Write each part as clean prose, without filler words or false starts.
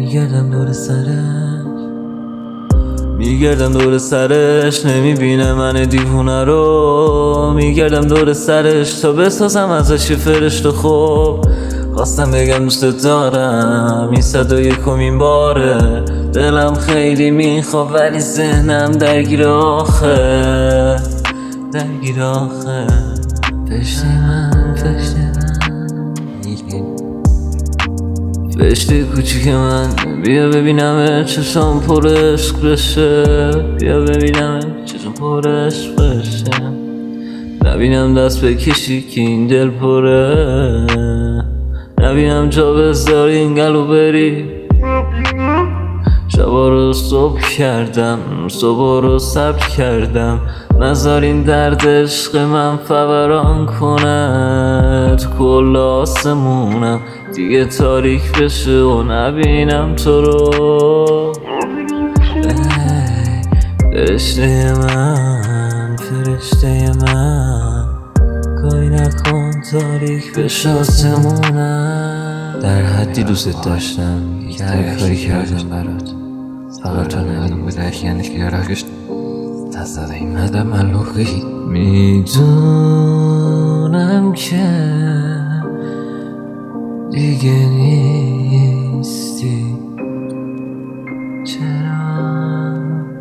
میگردم دور سرش نمیبینه من دیوونه رو. میگردم دور سرش تا بسازم ازش فرشته. خوب خواستم بگم دوست دارم، این 101مین باره. دلم خیلی میخواد ولی ذهنم درگیر آخه. فشته کوچیک من، بیا ببینم چشم پر عشق بشه. بیا ببینم چشم پر عشق بشه. نبینم دست بکشی که این دل پره. نبینم جا بذاری این گلو بری. شبا رو صبح کردم، صبح رو صبر کردم. نذار این درد عشق من فوران کنه. تو کل آسمونم دیگه تاریک بشه و نبینم تو رو. فرشته من کاری نکن تاریک بشه آسمونم. در حدی دوست داشتم که هر کاری کردم برات فقط تو نمیدون بوده اخیانش که یارکش تزده این مدم ملوخی. میدونم که دیگه نیستی. چرا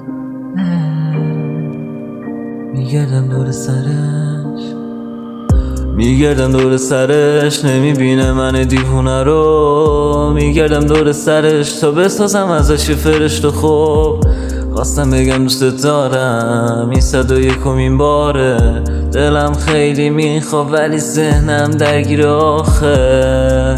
میگردم دور سرش نمیبینه من دیوونه رو. میگردم دور سرش تا بسازم ازش فرشته. خوب خواستم بگم دوست دارم، این 101مین باره. دلم خیلی میخواد ولی ذهنم درگیر آخه.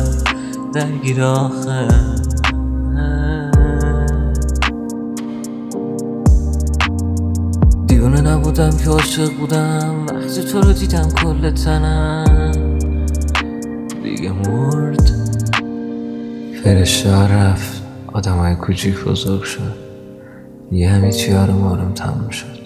دیوونه نبودم که عاشق بودم، وقتی تو رو دیدم کل تنم دیگه مرد. فرشته ها رفت، آدم های کوچیک بزرگ شد. یه همه چی آروم تموم شد.